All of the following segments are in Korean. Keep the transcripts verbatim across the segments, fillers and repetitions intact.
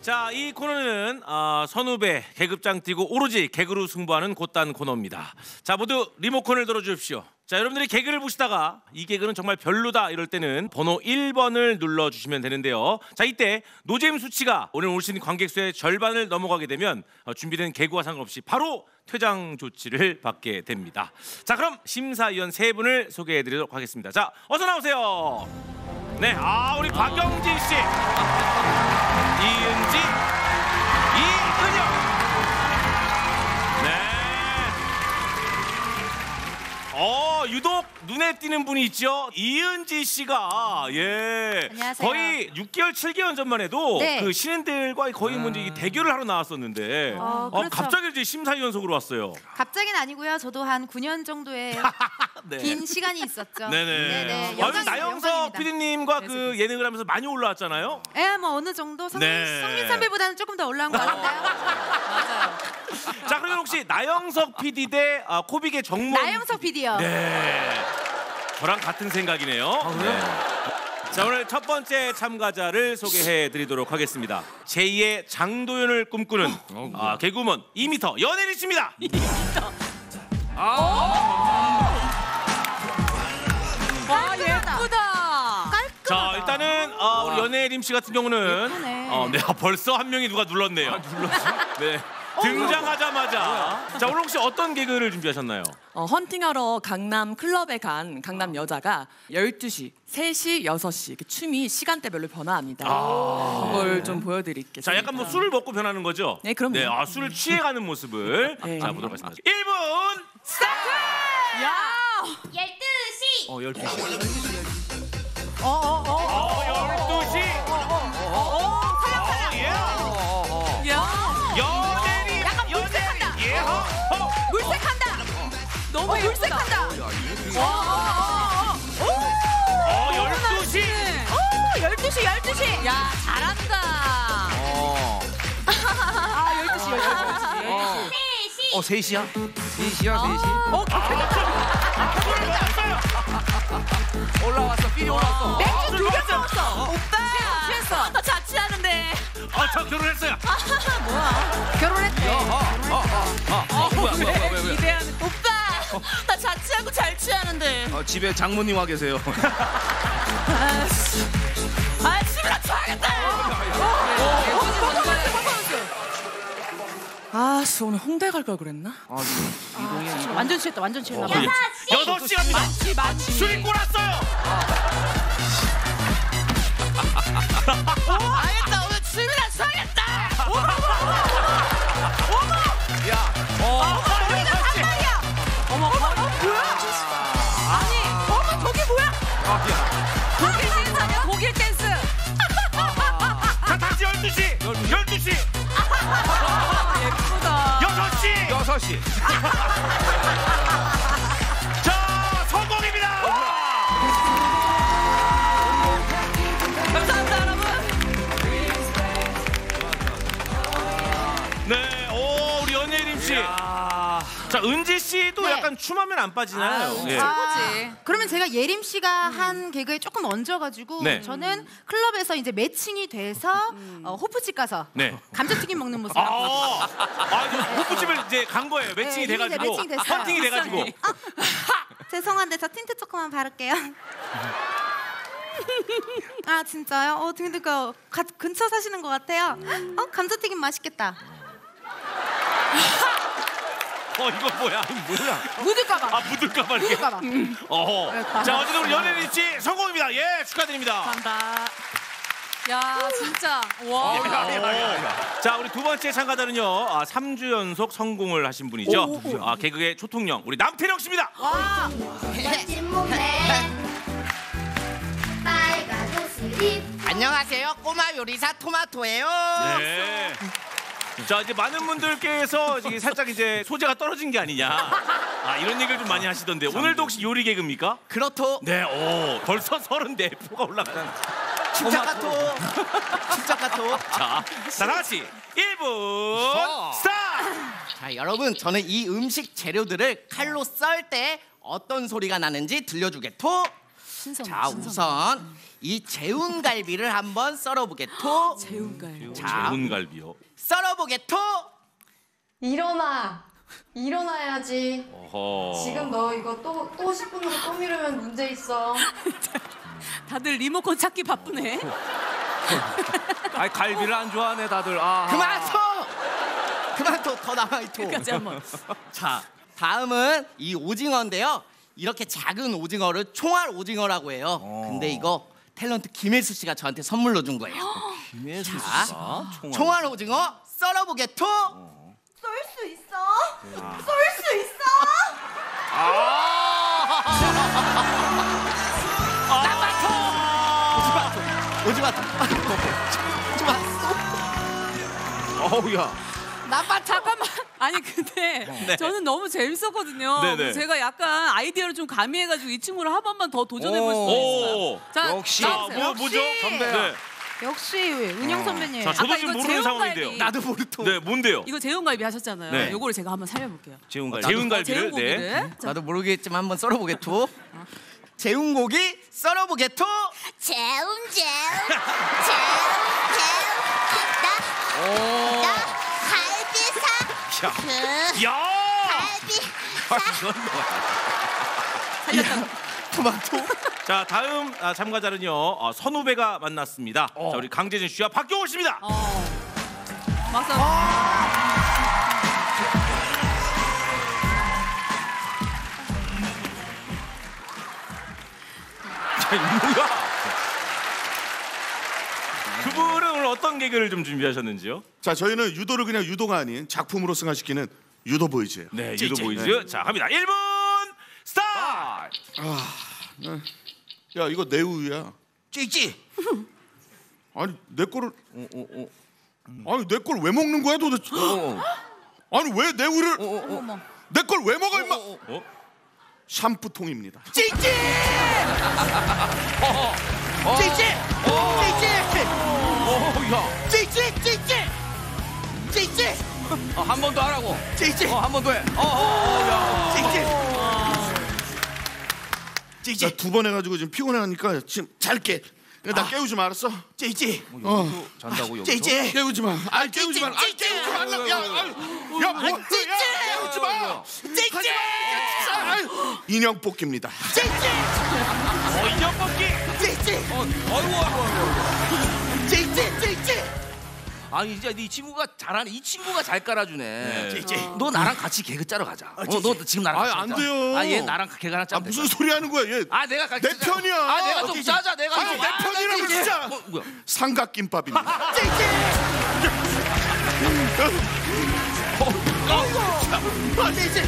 자, 이 코너는 어, 선후배 계급장 뛰고 오로지 개그로 승부하는 곧단 코너입니다. 자, 모두 리모컨을 들어주십시오. 자, 여러분들이 개그를 보시다가 이 개그는 정말 별로다 이럴 때는 번호 일 번을 눌러주시면 되는데요. 자, 이때 노잼 수치가 오늘 오신 관객 수의 절반을 넘어가게 되면 어, 준비된 개그와 상관없이 바로 퇴장 조치를 받게 됩니다. 자, 그럼 심사위원 세 분을 소개해드리도록 하겠습니다. 자, 어서 나오세요. 네, 아 우리 박영진 씨, 이은지, 이은영. 네. 어, 유독 눈에 띄는 분이 있죠. 이은지 씨가 예. 안녕하세요. 거의 육 개월, 칠 개월 전만 해도 네. 그 신인들과 거의 먼저 이 대결을 하러 나왔었는데 어, 어, 그렇죠. 갑자기 이제 심사위원석으로 왔어요. 갑자기는 아니고요. 저도 한 구 년 정도의 네. 긴 시간이 있었죠. 네네. 네네. 아니, 영광입니다, 나영석 영광입니다. 피디님과 그 예능을 하면서 많이 올라왔잖아요. 예, 뭐 어느 정도 성민, 네. 성민 선배보다는 조금 더 올라온 것 같은데요. 맞아요. 자, 그러면 혹시 나영석 피디 대 아, 코빅의 정모. 나영석 피디요. 네. 저랑 같은 생각이네요. 아, 그래요? 네. 자, 오늘 첫 번째 참가자를 소개해드리도록 하겠습니다. 제이의 장도연을 꿈꾸는 어, 아, 개그우먼 이 미터 연예린 씨입니다. 이 미터. 아, 와, 예쁘다. 깔끔하다. 자, 일단은 어, 우리 연예림 씨 같은 경우는 예쁘네. 어, 네, 벌써 한 명이 누가 눌렀네요. 아, 눌렀어? 네. 등장하자마자. 자, 오늘 혹시 어떤 개그를 준비하셨나요? 어, 헌팅하러 강남 클럽에 간 강남 여자가 열두 시, 세 시, 여섯 시 이렇게 춤이 시간대별로 변화합니다. 아, 그걸 네. 좀 보여드릴게요. 자, 약간 뭐 술을 먹고 변하는 거죠? 네, 그럼요. 네, 아, 술을 취해가는 모습을 네. 자, 보도록 하겠습니다. 일 분 스타트! 야! 열두 시. 어, 열두 시. 어, 어, 어. 어, 열두 시. 어, 살랑살랑. 예. 야! 연예림. 약간 물색한다. 예. 어, 어. 물색한다. 너무 어, 물색한다. 어, 어, 어, 어. 어, 열두 시. 오, 열두 시, 열두 시. 야, 잘한다. 어. 아, 열두 시, 열두 시. 어. 어, 세 시야? 세 시야, 세 시. 어, 올라왔어, 삐리 올라왔어. 맥주 두 개 먹었어. 오빠! 취했어. 나 자취하는데. 아, 저 결혼했어요. 결혼했대. 어, 뭐야, 뭐야, 뭐야, 뭐야. 기대하는. 오빠! 나 자취하고 잘 취하는데. 어, 집에 장모님 와 계세요. 아씨. 아, 집이나 쳐야겠다. 아, 씨, 오늘 홍대 갈 걸 그랬나? 아, 이동해. 완전 취했다, 완전 취했나 봐. 어, 여섯 시 갑니다. 맞지, 맞지. 술이 꼬랐어요. 알겠다, 오늘 집이나 쳐야겠다. 야, 어, 머리가 단발이야. 어머, 어머, 뭐야? 아니, 어머, 저게 뭐야? 아, 야. 독일 댄스 아니야? 독일 댄스. 자, 다시 열두 시. 열두 시. 예쁘다. 여섯 시. 여섯 시. 자, 성공입니다. 감사합니다, 여러분. 네, 오, 우리 연예림 씨. 자, 은지 씨도 네. 약간 춤하면 안 빠지나요? 아유, 예. 아, 그러면 제가 예림 씨가 한 개그에 조금 얹어가지고 네. 저는 클럽에서 이제 매칭이 돼서 어, 호프집 가서 네. 감자튀김 먹는 모습. 아, 아, 아, 이거 호프집을 이제 간 거예요. 매칭이 네, 이미 이제 돼가지고. 매칭이 됐어요. 헌팅이 돼가지고. 죄송한데 저 틴트 조금만 바를게요. 아 진짜요? 어 근데 그 가, 근처 사시는 것 같아요. 어 감자튀김 맛있겠다. 어, 이거 뭐야? 이거 뭐야? 묻을까봐. 아, 묻을까봐 이렇게. 묻을까봐. 어허. 자, 어쨌든 우리 연예린 씨 성공입니다. 예, 축하드립니다. 감사합니다. 야, 진짜. 와. 오. 자, 우리 두 번째 참가자는요. 아, 삼 주 연속 성공을 하신 분이죠. 아, 개그의 초통령 우리 남태령 씨입니다. 와. 멋진 몸매 빨간 옷을 입 안녕하세요. 꼬마 요리사 토마토예요. 네. 자, 이제 많은 분들께서 이제 살짝 이제 소재가 떨어진 게 아니냐. 아, 이런 얘기를 좀 많이 하시던데 오늘도 혹시 요리 개그입니까? 그렇토. 네, 오, 벌써 서른네 표가 올라가는. 침착하토. 침착하토. 자, 자, 다 같이 일 분 스타트! 자, 여러분, 저는 이 음식 재료들을 칼로 썰 때 어떤 소리가 나는지 들려주겠토. 신선. 자 우선 이 재운 갈비를 한번 썰어보게토. 재운가요. 자 재운갈비요. 썰어보게토. 일어나. 일어나야지. 어허. 지금 너 이거 또 또 십 분으로 또 미루면 문제 있어. 다들 리모컨 찾기 바쁘네. 아이 갈비를 안 좋아하네 다들. 아. 그만둬. 그만둬. 더 남아있토. 끝까지 한번. 자 다음은 이 오징어인데요. 이렇게 작은 오징어를 총알 오징어라고 해요. 근데 이거 탤런트 김혜수 씨가 저한테 선물로 준 거예요. 김혜수 자, 씨가 총알. 총알 오징어 썰어보게토. 쏠 수 있어? 쏠 수 있어? 오지마. 오지마. 어우야. 나빠 잠깐만. 아니 근데 네. 저는 너무 재밌었거든요. 네네. 그래서 제가 약간 아이디어를 좀 가미해가지고 이 친구를 한 번만 더 도전해볼 수도 오. 있어요. 자, 역시. 자, 나와주세요. 뭐 뭐죠? 네. 역시 은영 선배님. 자, 저도 아까 지금 이거 모르는 재운갈비. 상황인데요. 나도 모르토. 네, 뭔데요? 이거 재운갈비 하셨잖아요. 네. 요거를 제가 한번 살려볼게요. 재운갈비. 재운갈비를 재운고기를. 네. 자, 나도 모르겠지만 한번 썰어보게토. 재운 고기 썰어보게토. 재운 재운 재운 재운 나 갈비사 그 야! 갈비사 토마토. 자, 다음 아, 참가자는요. 어, 선후배가 만났습니다. 자, 우리 강재준 씨와 박경호 씨입니다. 어. 맞아. 자, 이 뭐야? 두 분은 오늘 어떤 개그를 좀 준비하셨는지요? 자, 저희는 유도를 그냥 유도가 아닌 작품으로 승화시키는 유도 보이즈예요. 네, 찌, 유도 찌. 보이즈. 자, 갑니다. 일 분 스타트! 야, 이거 내 우유야. 찌찌. 아니, 내 거를 어, 어, 어. 아니, 내 걸 왜 먹는 거야, 도대체? 아니, 왜 내 우유를 내 걸 왜 먹어, 임마? 어? 샴푸통입니다. 찌찌. 찌찌. 찌찌. 어우야. 찌찌. 찌찌. 찌찌. 어, 한 번 더 하라고. 찌찌. 어, 한 번 더 해. 어, 어, 어, 야. 찌찌. 나 찌찌. 두 번 해가지고 지금 피곤하니까 지금 잘게. 나 깨우지 마, 알았어? 찌찌. 어, 잔다고 여기서. 찌찌. 깨우지 마. 아, 깨우지 마. 아, 찌찌. 깨우지 마. 야, 야, 야, 뭐? 야, 깨우지 마. 찌찌. 인형 뽑기입니다. 어, 인형 뽑기! 찌찌. 아이고 아이고 아이고. 찌찌. 찌찌. 아니 이제 이 친구가 잘하네. 이 친구가 잘 깔아주네. 네. 찌찌. 너 나랑 같이 개그 짜러 가자. 어, 너 지금 나랑 아이, 같이 안 짜자. 돼요. 아, 얘 나랑 개그 하나 아, 짜면 무슨 될 거야. 소리 하는 거야, 얘? 아, 내가 같이 내 짜자. 편이야. 아, 내가 좀 찌찌. 짜자. 내가 아니, 좀. 내 아, 편이라고 찌찌. 진짜. 뭐, 뭐야? 삼각김밥입니다. 찌찌. 어, 찌찌.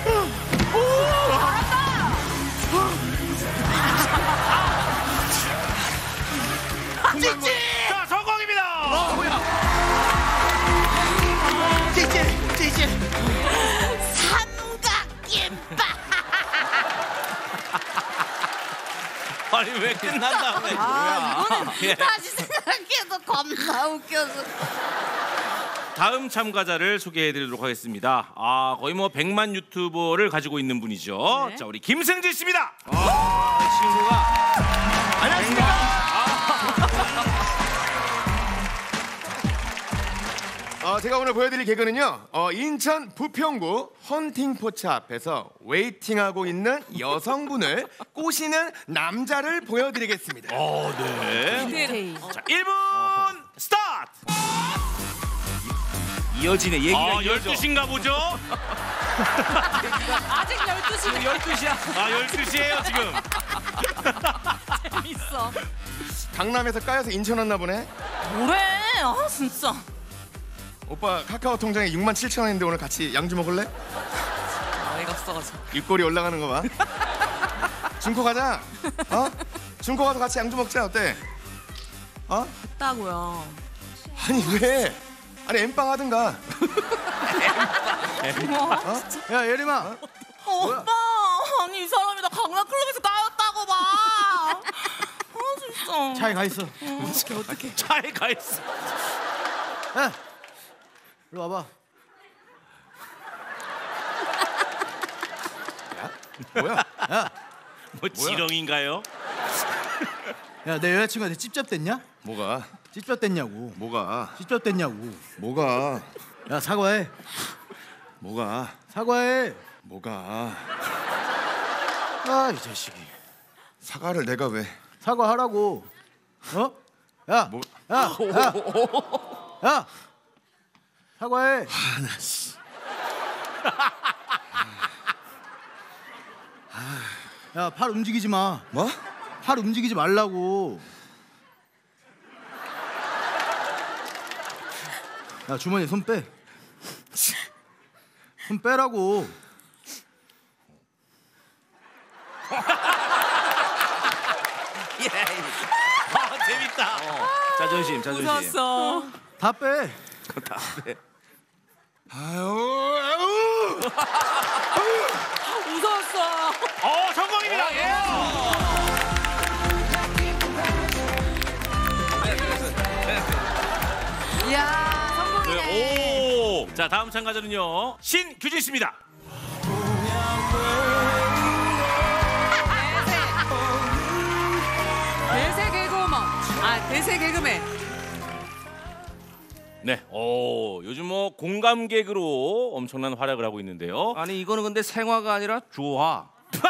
찌찌. 자, 성공입니다! 찌찌. 찌찌. 삼각김밥 아니, 왜 끝난 다음에. 예. 다시 생각해도 겁나 웃겨서 다음 참가자를 소개해드리도록 하겠습니다. 아, 거의 뭐 백만 유튜버를 가지고 있는 분이죠. 네. 자, 우리 김승진 씨입니다. 아, 이 친구가 안녕하십니까. 어, 제가 오늘 보여드릴 개그는요, 어, 인천 부평구 헌팅포차 앞에서 웨이팅하고 있는 여성분을 꼬시는 남자를 보여드리겠습니다. 어, 네. 디테일. 자, 일 분 스타트! 이어지네. 얘기가 아, 이어져. 열두 시인가 보죠? 아직 열두 시. 열두 시야. 아, 열두 시예요 지금. 재밌어. 강남에서 까여서 인천 왔나 보네. 뭐래? 아 진짜. 오빠 카카오 통장에 육만 칠천 원인데 오늘 같이 양주 먹을래? 어이가 없어가지고. 입꼬리 올라가는 거 봐. 중코 가자. 어? 중코 가서 같이 양주 먹자. 어때? 어? 했다고요. 아니 왜? 아니 엠빵 하든가. 어? 야 예림아. 오빠, 아니 이 사람이 나 강남클럽에서 까였다고 봐. 아 진짜. 차에 가 있어. 어떻게 어떻게? 차에 가 있어. 야, 이리 와봐. 뭐야? 뭐 지렁인가요? 야, 내 여자친구한테 찝쩍댔냐? 뭐가? 찝쩍댔냐고. 뭐가? 찝쩍댔냐고. 뭐가? 야, 사과해. 뭐가? 사과해. 뭐가? 아, 이 자식이. 사과를 내가 왜? 사과하라고. 어? 야, 뭐? 야, 야, 야, 사과해. 아, 나 씨. 야, 팔 움직이지 마. 뭐? 팔 움직이지 말라고. 야, 주머니에 손 빼. 손 빼라고. 예. 아, 재밌다. 어. 자존심, 자존심. 웃었어. 다 빼. 다 빼. 아유, 아유. 웃었어. 어, 성공입니다. 예. 이야, 성공이네. 네, 오. 자, 다음 참가자는요. 신규진 씨입니다. 대세 개그우먼. 아, 대세 개그맨. 네. 오, 요즘 뭐 공감 개그로 엄청난 활약을 하고 있는데요. 아니 이거는 근데 생화가 아니라 조화.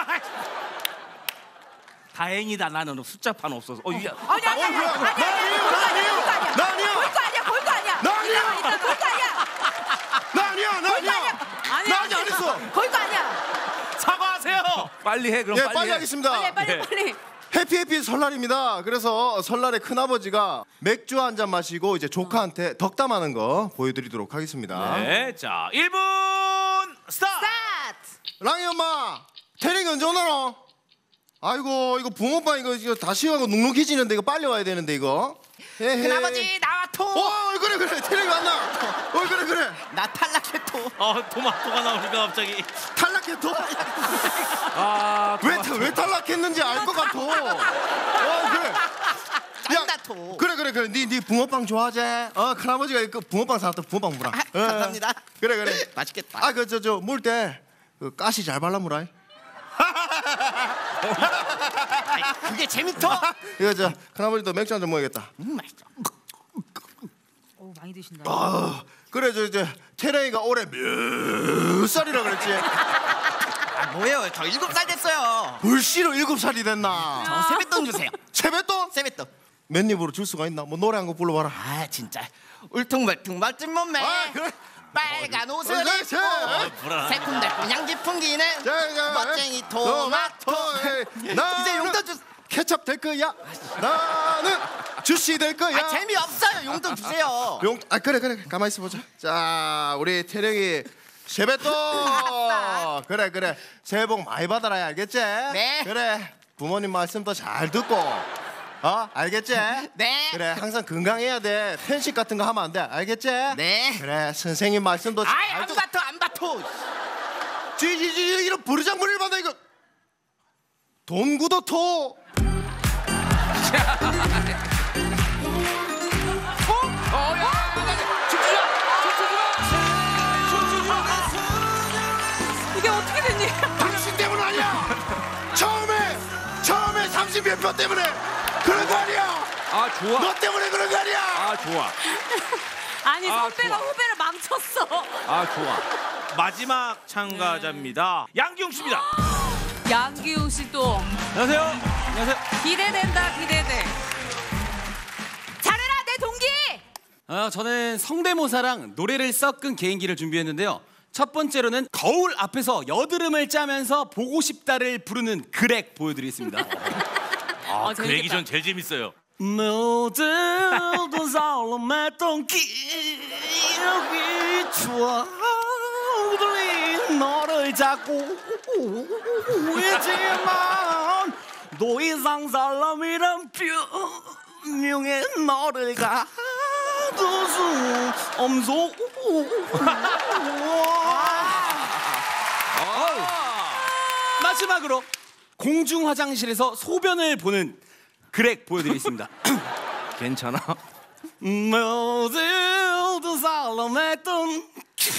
다행이다 나는 숫자판 없어서. 어, 야. 아니, 아니, 아니, 아니, 아니, 아니, 아니, 나 아니야. 볼거 아니야, 볼거 아니야. 나 아니야. 이따 볼거 아니야. 나 아니야, 나 아니야. 아니야, 나 아직 안 했어. 볼거 아니야. 사과하세요. 빨리 해 그럼 예, 빨리, 빨리 해. 하겠습니다. 빨리, 빨리, 네. 빨리. 해피 해피 설날입니다. 그래서 설날에 큰아버지가 맥주 한 잔 마시고 이제 조카한테 덕담하는 거 보여드리도록 하겠습니다. 네. 자, 일 분 스타트. 랑이 엄마, 태령이 언제 오나노? 아이고 이거 붕어빵 이거, 이거 다 식어가고 눅눅해지는데 이거 빨리 와야 되는데 이거. 큰아버지 나와토. 어 그래 그래 태령이 왔나? 어 그래 그래. 나 탈락해토. 어, 토마토가 나오니까 갑자기. 탈락했어. 아, 왜, 타- 왜 탈락했는지 알 것 같아. 어 그래. 안다토. 그래 그래 그래. 니 니 붕어빵 좋아하지? 어 큰아버지가 그 붕어빵 사왔다. 붕어빵 물어. 아, 감사합니다. 그래 그래. 맛있겠다. 아 그 저 저 물 때 그 가시 잘 발라무라. 그게 재밌어. 이거 저 큰아버지도 맥주 한 잔 먹어야겠다. 음, 맛있어. 오, 많이 드신다. 아 그래 저 저 태령이가 올해 몇 살이라 그랬지? 아, 뭐예요? 저 일곱 살 됐어요. 불씨로 일곱 살이 됐나? 저 세뱃돈 주세요. 세뱃돈? 세뱃돈. 맨입으로 줄 수가 있나? 뭐 노래 한 곡 불러봐라. 아 진짜 울퉁불퉁 멋진 몸매. 아 그래. 빨간 옷을 어, 입고 그렇지. 어, 불안하다. 새콤달콤 향기 풍기는 자, 자, 멋쟁이 토마토. 나는 이제 용돈 주. 케첩 될 거야. 나는 주시 될 거야. 아 재미없어요. 용돈 주세요. 용, 아 그래 그래 가만 있어 보자. 자 우리 태령이 세뱃돈. 그래 그래 새해 복 많이 받아라 알겠지? 네. 그래 부모님 말씀도 잘 듣고. 어 알겠지? 네. 그래 항상 건강해야 돼. 편식 같은 거 하면 안 돼. 알겠지? 네. 그래 선생님 말씀도 아이 잘 안 듣고. 받토 안 받토. 쥐쥐쥐 이런 부르장부리를 받아 이거. 돈 굳어 토. 이게 어떻게 됐니? 당신 때문 아니야. 처음에 처음에 삼십 몇 표 때문에 그런 거 아니야. 아 좋아. 너 때문에 그런 거 아니야. 아 좋아. 아니, 아, 선배가 좋아. 후배를 망쳤어. 아 좋아. 마지막 참가자입니다. 양기용 씨입니다. 양기웅 씨 또 안녕하세요. 안녕하세요. 기대된다, 기대돼. 잘해라, 내 동기! 어, 저는 성대모사랑 노래를 섞은 개인기를 준비했는데요. 첫 번째로는 거울 앞에서 여드름을 짜면서 보고 싶다를 부르는 그렉 보여드리겠습니다. 아, 어, 그 재밌겠다. 얘기 전 제일 재밌어요. 모든 사람했던 기억이 추억들이 너를 잡고 있지만 더 이상 사람이란 표명에 너를 가둘 수 없어. 마지막으로 공중 화장실에서 소변을 보는 그렉 보여드리겠습니다. 괜찮아? 모든 사람했던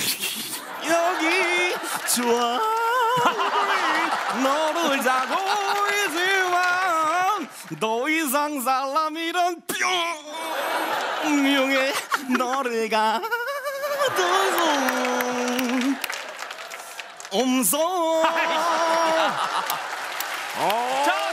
여기 좋아 너를 자고 있지만 더 이상 사람이란 뿅명에 너를 가둬서 엄성 자